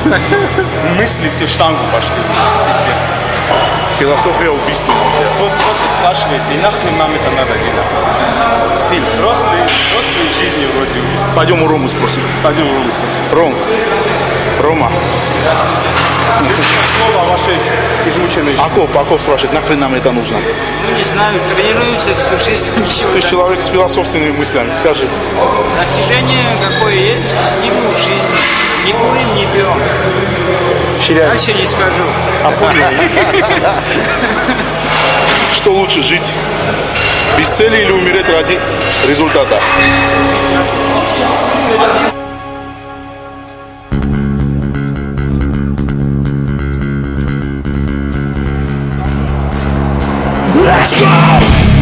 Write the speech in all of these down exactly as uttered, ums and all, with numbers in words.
Мысли все в штангу пошли. Философия убийства. Вот просто спрашиваете, и нахрен нам это надо делать? Стиль. Взрослые, взрослые жизни вроде уже. Пойдем у Рому спросим. Пойдем у Рому спросим. Ром. Рома. Слово вашей измученной жизни. Акоп, Акоп спрашивает, нахрен нам это нужно? Ну, не знаю, тренируемся всю жизнь, ничего. То есть человек с философственными мыслями, скажи. Достижение какое есть, стимул в жизни. Не курим, не пьем. Щеряй. Дальше не скажу. А что лучше, жить без цели или умереть ради результата? Let's go!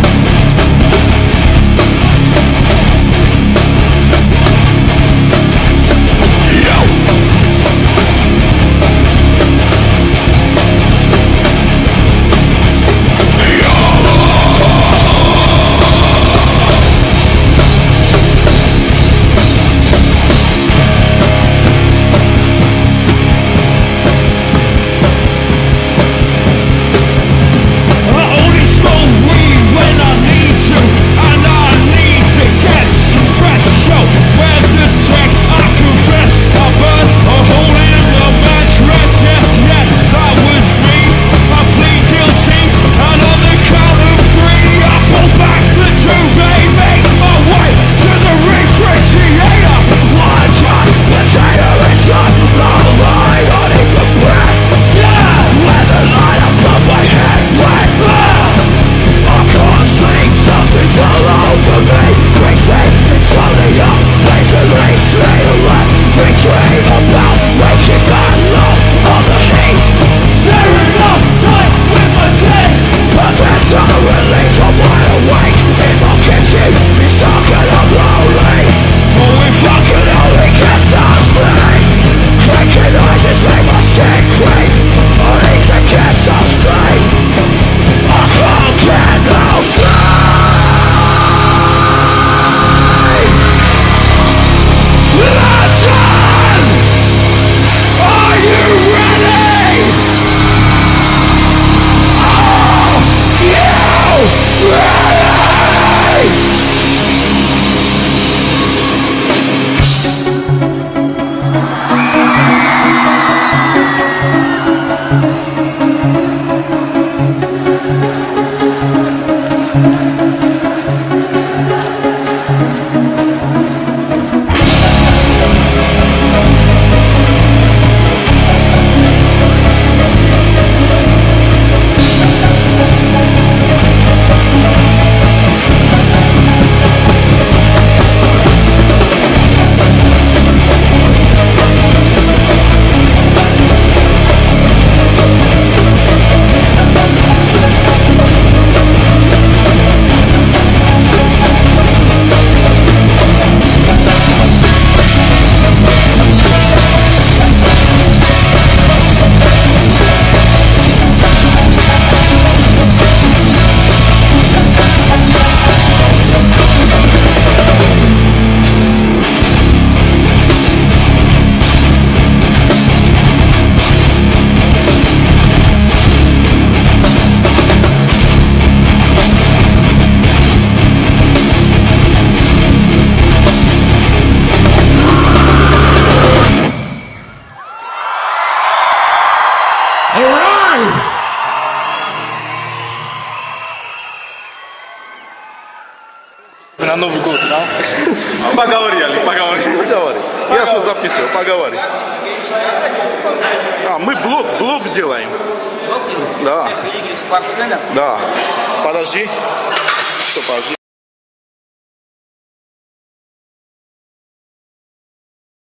На Новый год, да? Поговори, Али, поговори. Поговори. Я все записываю, поговори. А, мы блог, блог делаем. Блог делаем? Да. Великих спортсменов? Да. Подожди. Что, подожди.